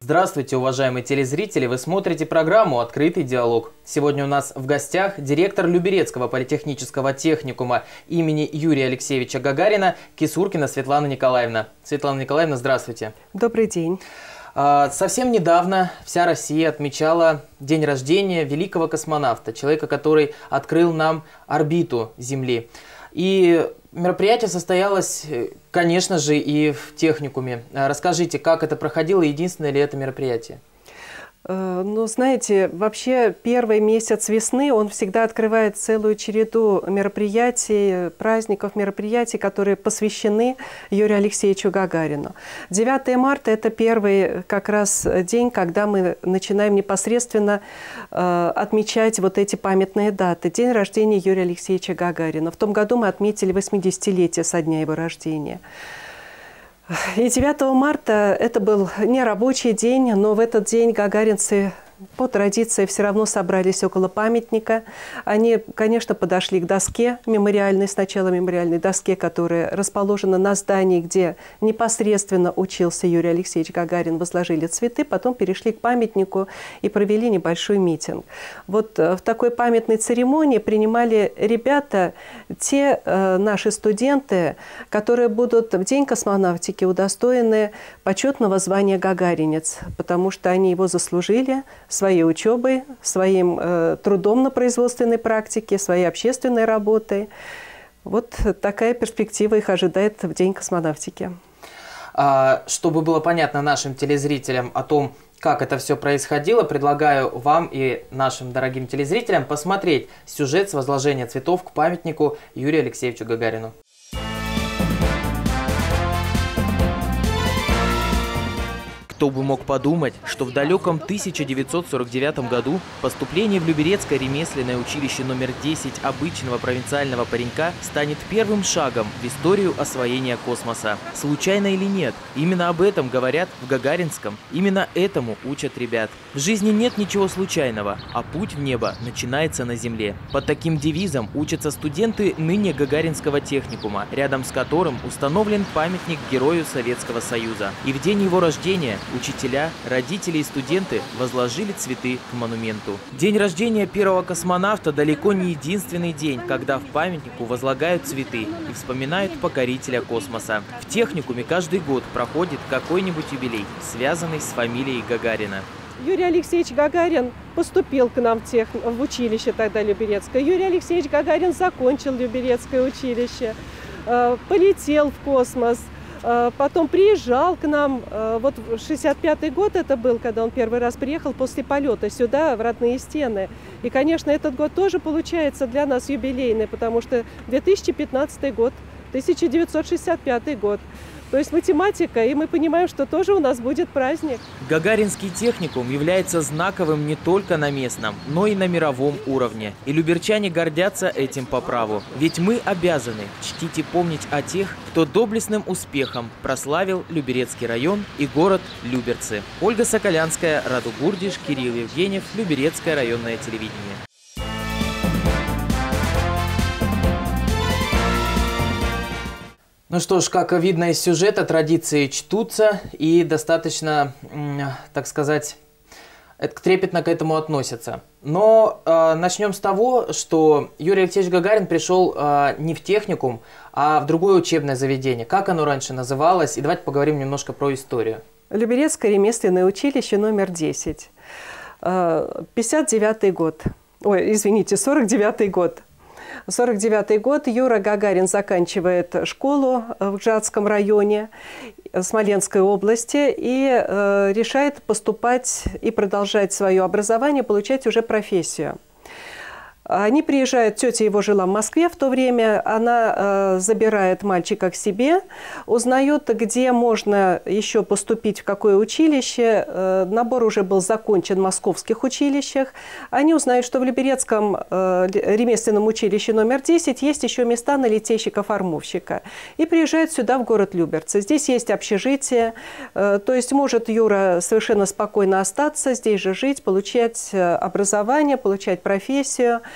Здравствуйте, уважаемые телезрители! Вы смотрите программу «Открытый диалог». Сегодня у нас в гостях директор Люберецкого политехнического техникума имени Юрия Алексеевича Гагарина Кисуркина Светлана Николаевна. Светлана Николаевна, здравствуйте. Добрый день. Совсем недавно вся Россия отмечала день рождения великого космонавта, человека, который открыл нам орбиту Земли. И мероприятие состоялось, конечно же, и в техникуме. Расскажите, как это проходило, единственное ли это мероприятие? Ну, знаете, вообще первый месяц весны, он всегда открывает целую череду мероприятий, праздников, мероприятий, которые посвящены Юрию Алексеевичу Гагарину. 9 марта – это первый как раз день, когда мы начинаем непосредственно отмечать вот эти памятные даты. День рождения Юрия Алексеевича Гагарина. В том году мы отметили 80-летие со дня его рождения. И 9 марта это был не рабочий день, но в этот день гагаринцы по традиции все равно собрались около памятника. Они, конечно, подошли к доске мемориальной, сначала мемориальной доске, которая расположена на здании, где непосредственно учился Юрий Алексеевич Гагарин, возложили цветы, потом перешли к памятнику и провели небольшой митинг. Вот в такой памятной церемонии принимали ребята, те наши студенты, которые будут в День космонавтики удостоены почетного звания «Гагаринец», потому что они его заслужили своей учебой, своим трудом на производственной практике, своей общественной работой. Вот такая перспектива их ожидает в День космонавтики. Чтобы было понятно нашим телезрителям о том, как это все происходило, предлагаю вам и нашим дорогим телезрителям посмотреть сюжет с возложения цветов к памятнику Юрию Алексеевичу Гагарину. Кто бы мог подумать, что в далеком 1949 году поступление в Люберецкое ремесленное училище номер 10 обычного провинциального паренька станет первым шагом в историю освоения космоса. Случайно или нет, именно об этом говорят в Гагаринском, именно этому учат ребят. В жизни нет ничего случайного, а путь в небо начинается на Земле. Под таким девизом учатся студенты ныне Гагаринского техникума, рядом с которым установлен памятник Герою Советского Союза. И в день его рождения учителя, родители и студенты возложили цветы к монументу. День рождения первого космонавта далеко не единственный день, когда в памятнику возлагают цветы и вспоминают покорителя космоса. В техникуме каждый год проходит какой-нибудь юбилей, связанный с фамилией Гагарина. Юрий Алексеевич Гагарин поступил к нам в училище тогда Люберецкое. Юрий Алексеевич Гагарин закончил Люберецкое училище, полетел в космос. Потом приезжал к нам, вот 65-й год это был, когда он первый раз приехал после полета сюда, в родные стены. И, конечно, этот год тоже получается для нас юбилейный, потому что 2015 год, 1965 год. То есть математика, и мы понимаем, что тоже у нас будет праздник. Гагаринский техникум является знаковым не только на местном, но и на мировом уровне. И люберчане гордятся этим по праву. Ведь мы обязаны чтить и помнить о тех, кто доблестным успехом прославил Люберецкий район и город Люберцы. Ольга Соколянская, Раду Гурдиш, Кирилл Евгеньев, Люберецкое районное телевидение. Ну что ж, как видно из сюжета, традиции чтутся и достаточно, так сказать, трепетно к этому относятся. Но начнем с того, что Юрий Алексеевич Гагарин пришел не в техникум, а в другое учебное заведение. Как оно раньше называлось? И давайте поговорим немножко про историю. Люберецкое ремесленное училище номер 10. 59-й год. Ой, извините, 49-й год. 49-й год. Юра Гагарин заканчивает школу в Гжатском районе Смоленской области и решает поступать и продолжать свое образование, получать уже профессию. Они приезжают, тетя его жила в Москве в то время, она забирает мальчика к себе, узнает, где можно еще поступить, в какое училище. Набор уже был закончен в московских училищах. Они узнают, что в Люберецком ремесленном училище номер 10 есть еще места на литейщика-формовщика. И приезжают сюда, в город Люберцы. Здесь есть общежитие, то есть может Юра совершенно спокойно остаться, здесь же жить, получать образование, получать профессию.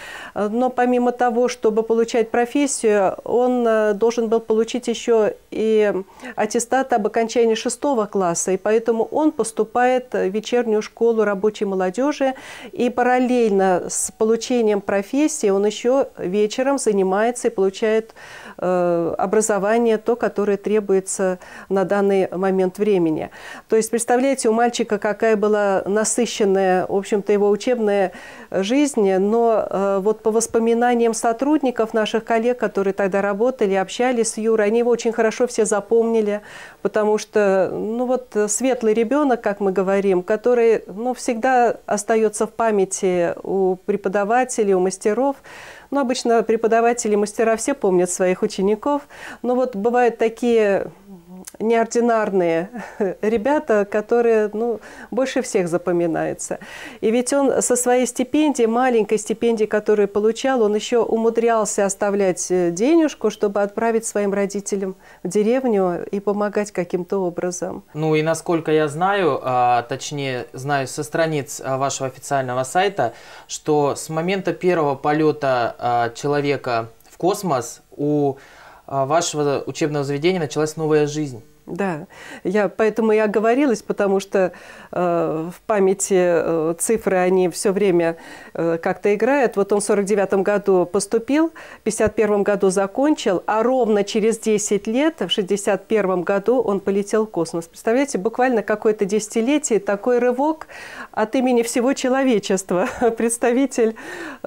Но помимо того, чтобы получать профессию, он должен был получить еще и аттестат об окончании 6 класса. И поэтому он поступает в вечернюю школу рабочей молодежи. И параллельно с получением профессии он еще вечером занимается и получает образование, то, которое требуется на данный момент времени. То есть, представляете, у мальчика какая была насыщенная, в общем-то, его учебная жизнь, но вот по воспоминаниям сотрудников, наших коллег, которые тогда работали, общались с Юрой, они его очень хорошо все запомнили, потому что, ну вот, светлый ребенок, как мы говорим, который, ну, всегда остается в памяти у преподавателей, у мастеров. Ну, обычно преподаватели и мастера все помнят своих учеников, но вот бывают такие неординарные ребята, которые, ну, больше всех запоминаются. И ведь он со своей стипендией, маленькой стипендией, которую получал, он еще умудрялся оставлять денежку, чтобы отправить своим родителям в деревню и помогать каким-то образом. Ну и насколько я знаю, точнее знаю со страниц вашего официального сайта, что с момента первого полета человека в космос у вашего учебного заведения началась новая жизнь. Да, поэтому и оговорилась, потому что в памяти цифры, они все время как-то играют. Вот он в 49-м году поступил, в 51-м году закончил, а ровно через 10 лет, в 61-м году, он полетел в космос. Представляете, буквально какое-то десятилетие, такой рывок от имени всего человечества. Представитель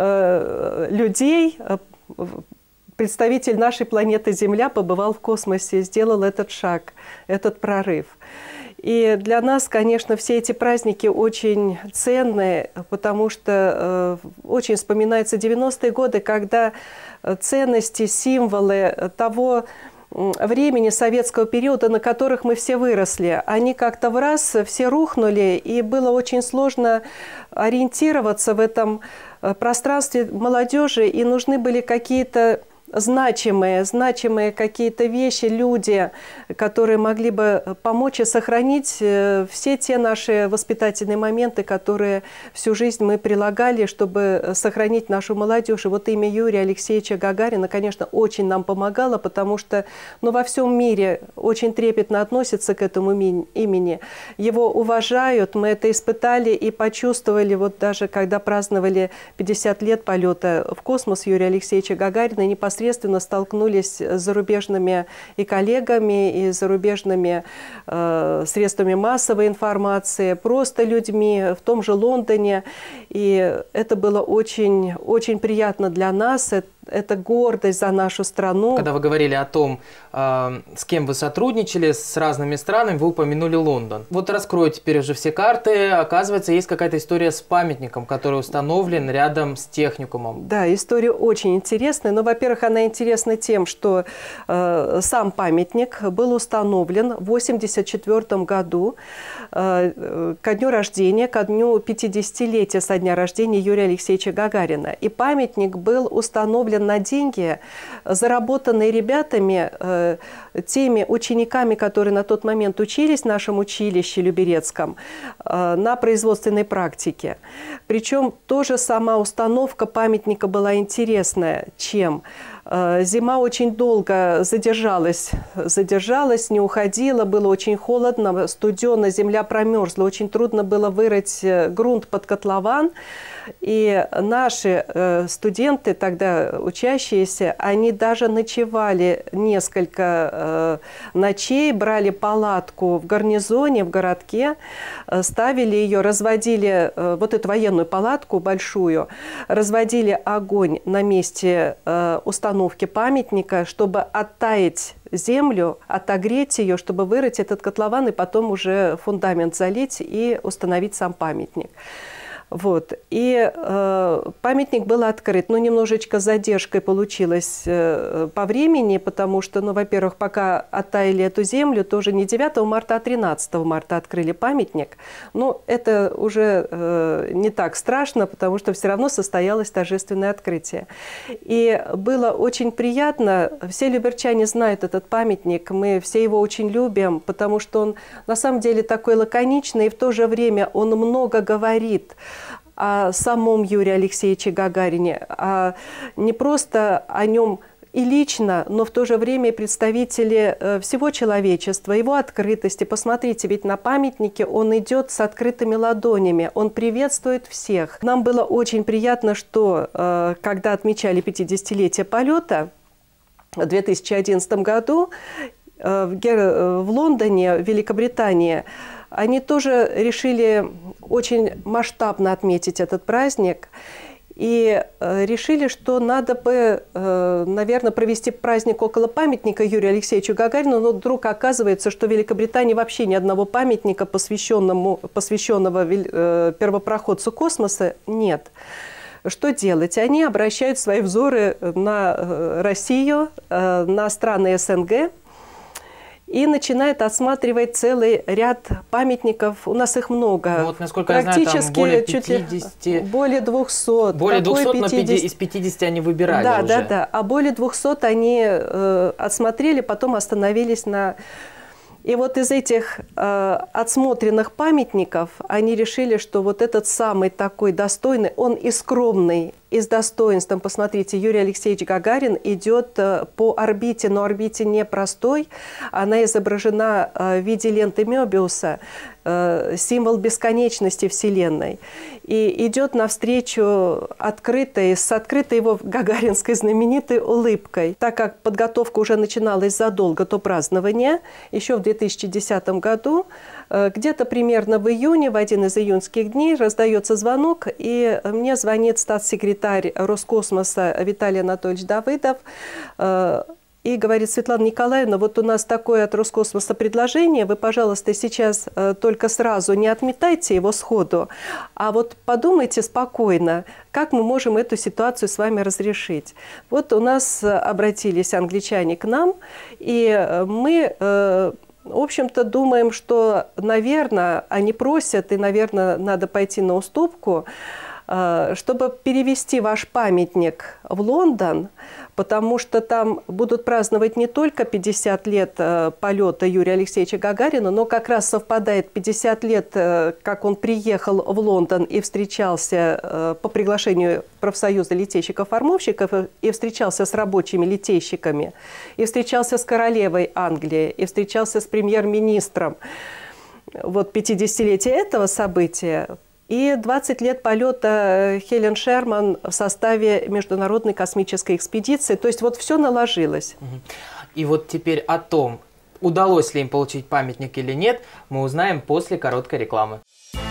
людей, представитель нашей планеты Земля побывал в космосе, сделал этот шаг, этот прорыв. И для нас, конечно, все эти праздники очень ценные, потому что очень вспоминаются 90-е годы, когда ценности, символы того времени советского периода, на которых мы все выросли, они как-то в раз все рухнули, и было очень сложно ориентироваться в этом пространстве молодежи, и нужны были какие-то значимые какие-то вещи, люди, которые могли бы помочь и сохранить все те наши воспитательные моменты, которые всю жизнь мы прилагали, чтобы сохранить нашу молодежь. И вот имя Юрия Алексеевича Гагарина, конечно, очень нам помогало, потому что, ну, во всем мире очень трепетно относятся к этому имени. Его уважают, мы это испытали и почувствовали, вот даже когда праздновали 50 лет полета в космос Юрия Алексеевича Гагарина, непосредственно столкнулись с зарубежными и коллегами, и зарубежными средствами массовой информации, просто людьми в том же Лондоне. И это было очень, очень приятно для нас. Это гордость за нашу страну. Когда вы говорили о том, с кем вы сотрудничали, с разными странами, вы упомянули Лондон. Вот раскрою теперь уже все карты. Оказывается, есть какая-то история с памятником, который установлен рядом с техникумом. Да, история очень интересная. Но, во-первых, она интересна тем, что сам памятник был установлен в 1984 году ко дню рождения, ко дню 50-летия со дня рождения Юрия Алексеевича Гагарина. И памятник был установлен на деньги, заработанные ребятами, теми учениками, которые на тот момент учились в нашем училище Люберецком, на производственной практике. Причем тоже сама установка памятника была интересная. Чем? Зима очень долго задержалась, не уходила, было очень холодно, студено, земля промерзла, очень трудно было вырыть грунт под котлован. И наши студенты, тогда учащиеся, они даже ночевали несколько ночей, брали палатку в гарнизоне, в городке, ставили ее, разводили вот эту военную палатку большую, разводили огонь на месте установки памятника, чтобы оттаять землю, отогреть ее, чтобы вырыть этот котлован и потом уже фундамент залить и установить сам памятник. Вот. И памятник был открыт. Но немножечко с задержкой получилось по времени, потому что, ну, во-первых, пока оттаяли эту землю, тоже не 9 марта, а 13 марта открыли памятник. Но это уже не так страшно, потому что все равно состоялось торжественное открытие. И было очень приятно. Все люберчане знают этот памятник. Мы все его очень любим, потому что он на самом деле такой лаконичный, и в то же время он много говорит о самом Юрии Алексеевиче Гагарине, а не просто о нем и лично, но в то же время и представители всего человечества, его открытости. Посмотрите, ведь на памятнике он идет с открытыми ладонями, он приветствует всех. Нам было очень приятно, что когда отмечали 50-летие полета в 2011 году в Лондоне, в Великобритании, они тоже решили очень масштабно отметить этот праздник. И решили, что надо бы, наверное, провести праздник около памятника Юрию Алексеевичу Гагарину, но вдруг оказывается, что в Великобритании вообще ни одного памятника, посвященного первопроходцу космоса, нет. Что делать? Они обращают свои взоры на Россию, на страны СНГ, и начинает осматривать целый ряд памятников. У нас их много. Ну, вот, насколько я знаю, там более 50... более 200. Более 200, 50... но из 50 они выбирали да, уже. Да, да. А более 200 они отсмотрели, потом остановились на... И вот из этих отсмотренных памятников они решили, что вот этот самый такой достойный, он и скромный, и с достоинством. Посмотрите, Юрий Алексеевич Гагарин идет по орбите, но орбите не простой. Она изображена в виде ленты Мёбиуса, символ бесконечности Вселенной. И идет навстречу с открытой его гагаринской знаменитой улыбкой. Так как подготовка уже начиналась задолго до празднования, еще в 2010 году, где-то примерно в июне, в один из июньских дней, раздается звонок, и мне звонит статс-секретарь Роскосмоса Виталий Анатольевич Давыдов и говорит: Светлана Николаевна, вот у нас такое от Роскосмоса предложение, вы, пожалуйста, сейчас только сразу не отметайте его сходу, а вот подумайте спокойно, как мы можем эту ситуацию с вами разрешить. Вот у нас обратились англичане к нам, и мы... в общем-то, думаем, что, наверное, они просят, и, наверное, надо пойти на уступку, чтобы перевести ваш памятник в Лондон, потому что там будут праздновать не только 50 лет полета Юрия Алексеевича Гагарина, но как раз совпадает 50 лет, как он приехал в Лондон и встречался по приглашению профсоюза летейщиков-формовщиков, и встречался с рабочими летейщиками, и встречался с королевой Англии, и встречался с премьер-министром. Вот 50-летие этого события. И 20 лет полета Хелен Шерман в составе Международной космической экспедиции. То есть вот все наложилось. И вот теперь о том, удалось ли им получить памятник или нет, мы узнаем после короткой рекламы.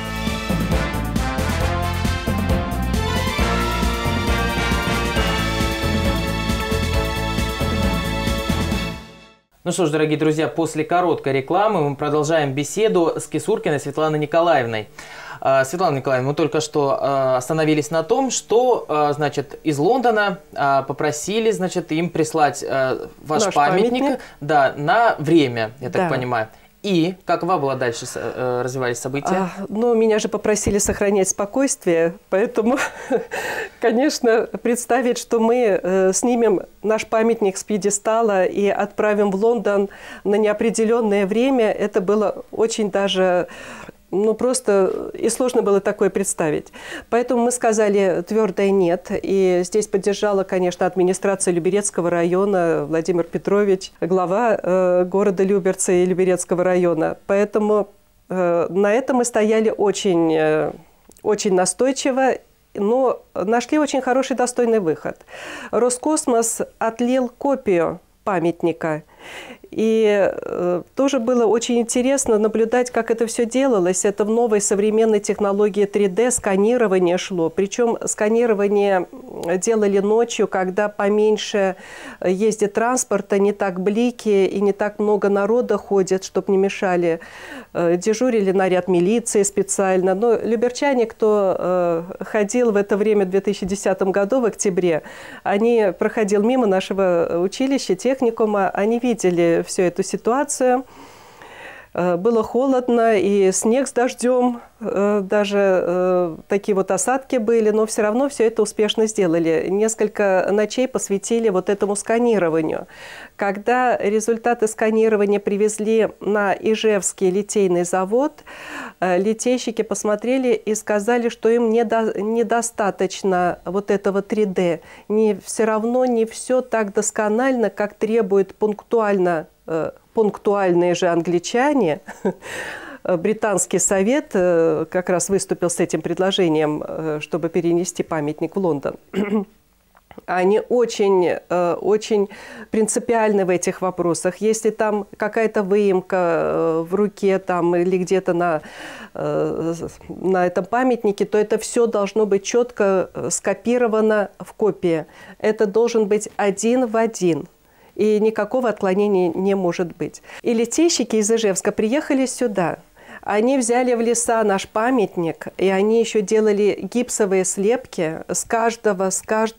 Ну что ж, дорогие друзья, после короткой рекламы мы продолжаем беседу с Кисуркиной Светланой Николаевной. Светлана Николаевна, мы только что остановились на том, что, значит, из Лондона попросили, значит, им прислать ваш памятник, да, на время, я так понимаю. И какова была дальше развивались события? Ну, меня же попросили сохранять спокойствие, поэтому, конечно, представить, что мы снимем наш памятник с пьедестала и отправим в Лондон на неопределенное время, это было очень даже... Ну, просто и сложно было такое представить. Поэтому мы сказали твердое «нет». И здесь поддержала, конечно, администрация Люберецкого района, Владимир Петрович, глава города Люберцы и Люберецкого района. Поэтому на это мы стояли очень, очень настойчиво, но нашли очень хороший, достойный выход. Роскосмос отлил копию памятника. И тоже было очень интересно наблюдать, как это все делалось. Это в новой современной технологии 3D сканирование шло. Причем сканирование делали ночью, когда поменьше ездит транспорта, не так блики и не так много народа ходит, чтобы не мешали. Дежурили наряд милиции специально. Но люберчане, кто ходил в это время в 2010 году, в октябре, они проходил мимо нашего училища, техникума, они видели всю эту ситуацию. Было холодно, и снег с дождем, даже такие вот осадки были, но все равно все это успешно сделали. Несколько ночей посвятили вот этому сканированию. Когда результаты сканирования привезли на Ижевский литейный завод, литейщики посмотрели и сказали, что им недостаточно вот этого 3D. Все равно не все так досконально, как требует пунктуальные же англичане. Британский совет как раз выступил с этим предложением, чтобы перенести памятник в Лондон. Они очень принципиальны в этих вопросах. Если там какая-то выемка в руке там, или где-то на этом памятнике, то это все должно быть четко скопировано в копии. Это должен быть один в один. И никакого отклонения не может быть. И литейщики из Ижевска приехали сюда. Они взяли в леса наш памятник, и они еще делали гипсовые слепки с каждого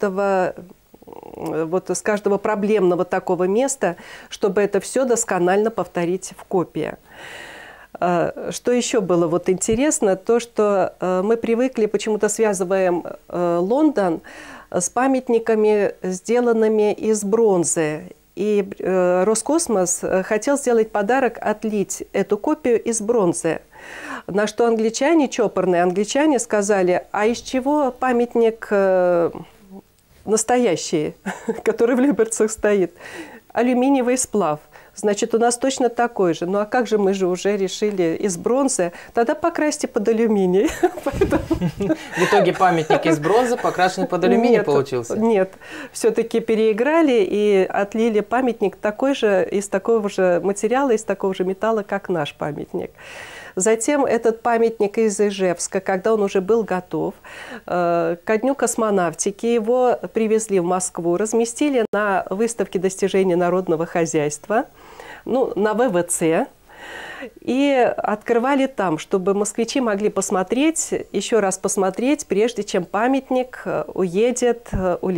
проблемного такого места, чтобы это все досконально повторить в копии. Что еще было вот интересно, то, что мы привыкли, почему-то связываем Лондон с памятниками, сделанными из бронзы. И Роскосмос хотел сделать подарок, отлить эту копию из бронзы. На что англичане, чопорные англичане, сказали: а из чего памятник настоящий, который в Люберцах стоит? Алюминиевый сплав. Значит, у нас точно такой же. Ну а как же, мы же уже решили из бронзы? Тогда покрасьте под алюминий. В итоге памятник из бронзы, покрашенный под алюминий, получился? Нет, все-таки переиграли и отлили памятник такой же, из такого же материала, из такого же металла, как наш памятник. Затем этот памятник из Ижевска, когда он уже был готов, ко Дню космонавтики его привезли в Москву, разместили на выставке достижений народного хозяйства, ну, на ВВЦ, и открывали там, чтобы москвичи могли посмотреть, еще раз посмотреть, прежде чем памятник уедет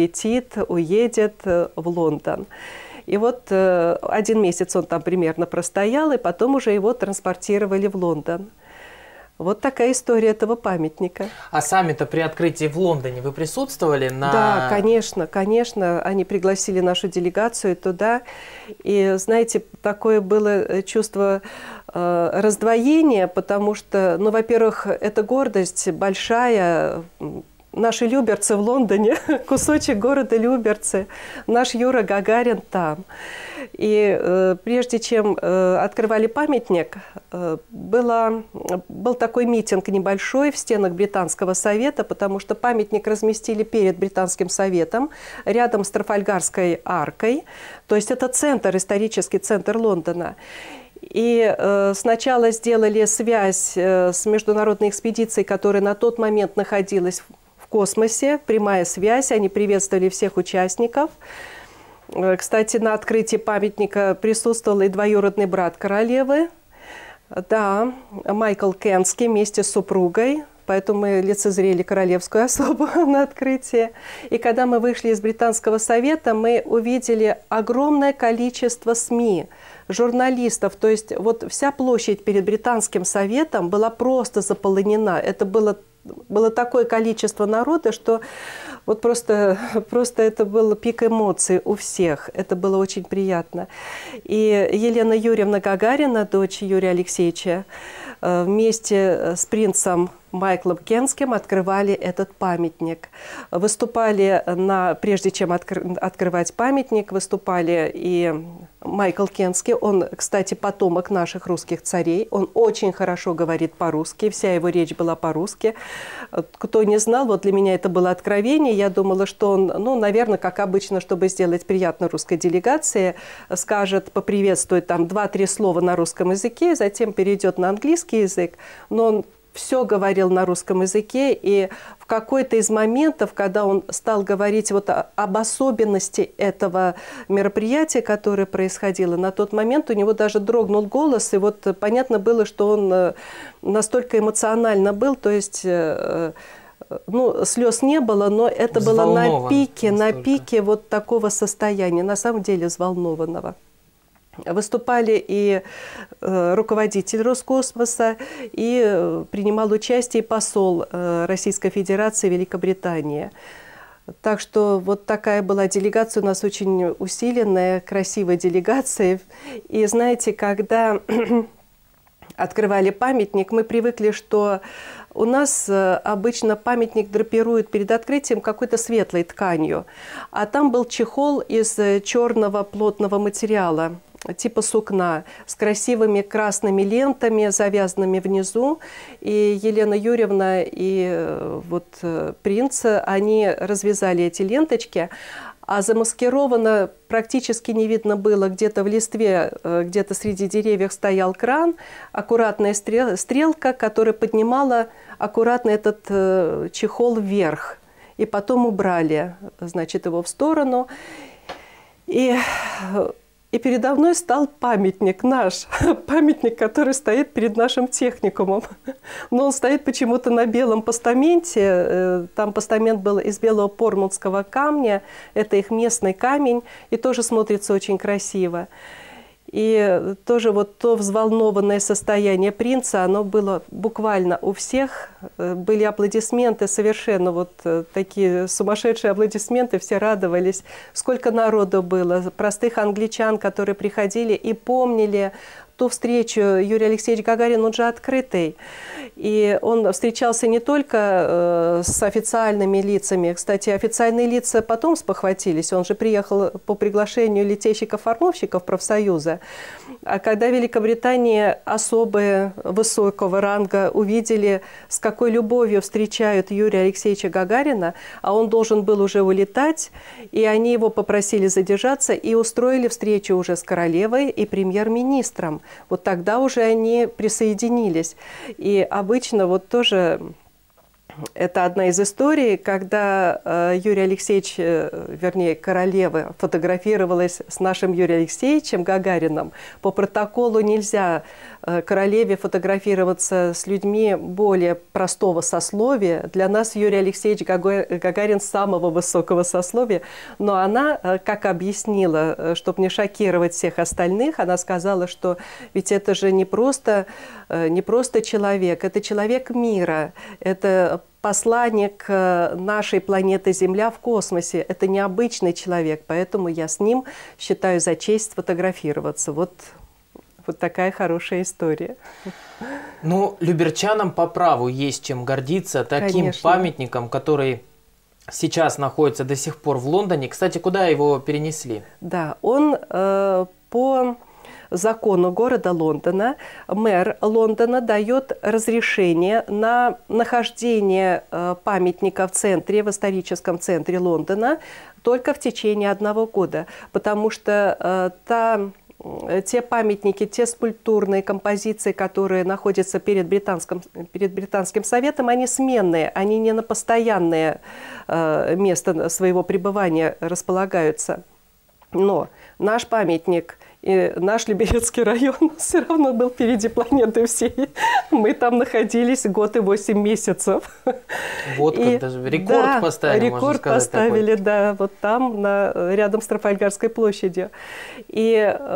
в Лондон. И вот 1 месяц он там примерно простоял, и потом уже его транспортировали в Лондон. Вот такая история этого памятника. А сами-то при открытии в Лондоне вы присутствовали? Да, конечно. Они пригласили нашу делегацию туда. И, знаете, такое было чувство раздвоения, потому что, ну, во-первых, это гордость большая. Наши Люберцы в Лондоне, кусочек города Люберцы, наш Юра Гагарин там. И прежде чем открывали памятник, был такой митинг небольшой в стенах Британского совета, потому что памятник разместили перед Британским советом, рядом с Трафальгарской аркой. То есть это центр, исторический центр Лондона. И сначала сделали связь с международной экспедицией, которая на тот момент находилась в космосе, прямая связь, они приветствовали всех участников. Кстати, на открытии памятника присутствовал и двоюродный брат королевы, да, Майкл Кенский вместе с супругой, поэтому мы лицезрели королевскую особу на открытии. И когда мы вышли из Британского совета, мы увидели огромное количество СМИ, журналистов, то есть вот вся площадь перед Британским советом была просто заполонена. Это было такое количество народа, что вот просто это был пик эмоций у всех. Это было очень приятно. И Елена Юрьевна Гагарина, дочь Юрия Алексеевича, вместе с принцем Майклом Кенским открывали этот памятник. Выступали, прежде чем открывать памятник, выступали и Майкл Кенский. Он, кстати, потомок наших русских царей. Он очень хорошо говорит по-русски, вся его речь была по-русски. Кто не знал, вот для меня это было откровение. Я думала, что он, ну, наверное, как обычно, чтобы сделать приятно русской делегации, скажет, поприветствует там 2-3 слова на русском языке, затем перейдет на английский язык. Но он все говорил на русском языке, и в какой-то из моментов, когда он стал говорить вот об особенности этого мероприятия, которое происходило, на тот момент у него даже дрогнул голос, и вот понятно было, что он настолько эмоционально был, то есть, ну, слез не было, но это было на пике вот такого состояния, на самом деле взволнованного. Выступали и руководитель Роскосмоса, и принимал участие посол Российской Федерации в Великобритании. Так что вот такая была делегация у нас, очень усиленная, красивая делегация. И знаете, когда открывали памятник, мы привыкли, что у нас обычно памятник драпируют перед открытием какой-то светлой тканью, а там был чехол из черного плотного материала, типа сукна, с красивыми красными лентами, завязанными внизу. И Елена Юрьевна и вот принц, они развязали эти ленточки, а замаскировано практически не видно было. Где-то в листве, где-то среди деревьев стоял кран, аккуратная стрелка, которая поднимала аккуратно этот чехол вверх. И потом убрали, значит, его в сторону. И передо мной стал памятник наш, памятник, который стоит перед нашим техникумом. Но он стоит почему-то на белом постаменте. Там постамент был из белого пормутского камня. Это их местный камень. И тоже смотрится очень красиво. И тоже вот то взволнованное состояние принца, оно было буквально у всех. Были аплодисменты, совершенно вот такие сумасшедшие аплодисменты, все радовались. Сколько народу было, простых англичан, которые приходили и помнили ту встречу. Юрий Алексеевич Гагарин, он же открытый. И он встречался не только с официальными лицами. Кстати, официальные лица потом спохватились. Он же приехал по приглашению литейщиков-формовщиков профсоюза. А когда в Великобритании особые высокого ранга увидели, с какой любовью встречают Юрия Алексеевича Гагарина, а он должен был уже улетать, и они его попросили задержаться и устроили встречу уже с королевой и премьер-министром. Вот тогда уже они присоединились. И обычно вот тоже это одна из историй, когда Юрий Алексеевич, вернее, королева фотографировалась с нашим Юрием Алексеевичем Гагарином. По протоколу нельзя королеве фотографироваться с людьми более простого сословия. Для нас Юрий Алексеевич Гагарин самого высокого сословия. Но она, как объяснила, чтобы не шокировать всех остальных, она сказала, что ведь это же не просто человек, это человек мира, это посланник нашей планеты Земля в космосе. Это необычный человек, поэтому я с ним считаю за честь сфотографироваться. Вот такая хорошая история. Ну, люберчанам по праву есть чем гордиться. Таким Конечно. памятником, который сейчас находится до сих пор в Лондоне. Кстати, куда его перенесли? Да, он по закону города Лондона, мэр Лондона дает разрешение на нахождение памятника в центре, в историческом центре Лондона только в течение 1 года, потому что те памятники, те скульптурные композиции, которые находятся перед британским советом, они сменные, они не на постоянное место своего пребывания располагаются. Но наш памятник и наш Люберецкий район все равно был впереди планеты всей. Мы там находились год и 8 месяцев. Вот как даже рекорд поставили, рекорд можно сказать, поставили, такой. да, вот там, рядом с Трафальгарской площадью. И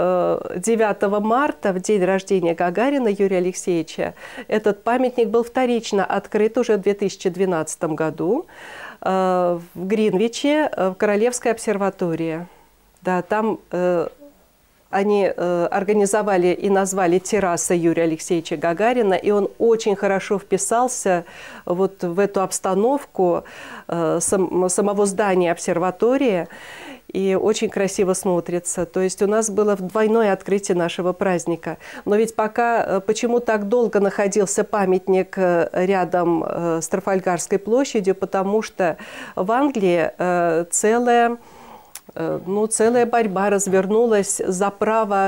9 марта, в день рождения Гагарина Юрия Алексеевича, этот памятник был вторично открыт уже в 2012 году в Гринвиче, в Королевской обсерватории. Да, там они организовали и назвали террасой Юрия Алексеевича Гагарина, и он очень хорошо вписался вот в эту обстановку самого здания обсерватории, и очень красиво смотрится. То есть у нас было двойное открытие нашего праздника. Но ведь пока, почему так долго находился памятник рядом с Трафальгарской площадью, потому что в Англии целая борьба развернулась за право,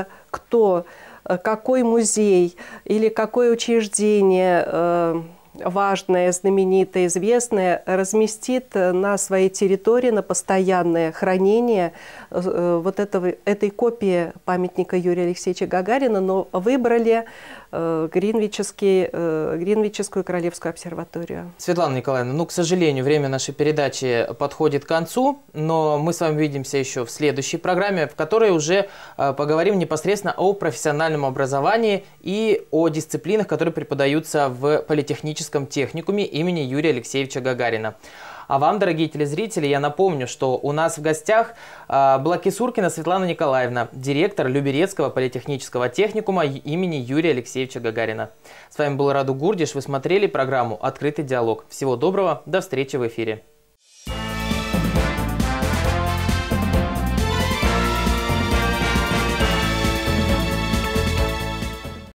какой музей или какое учреждение важное, знаменитое, известное разместит на своей территории на постоянное хранение вот этой копии памятника Юрия Алексеевича Гагарина, но выбрали Гринвичскую Королевскую обсерваторию. Светлана Николаевна, ну, к сожалению, время нашей передачи подходит к концу, но мы с вами увидимся еще в следующей программе, в которой уже поговорим непосредственно о профессиональном образовании и о дисциплинах, которые преподаются в политехническом техникуме имени Юрия Алексеевича Гагарина. А вам, дорогие телезрители, я напомню, что у нас в гостях была Кисуркина Светлана Николаевна, директор Люберецкого политехнического техникума имени Юрия Алексеевича Гагарина. С вами был Раду Гурдиш, вы смотрели программу «Открытый диалог». Всего доброго, до встречи в эфире.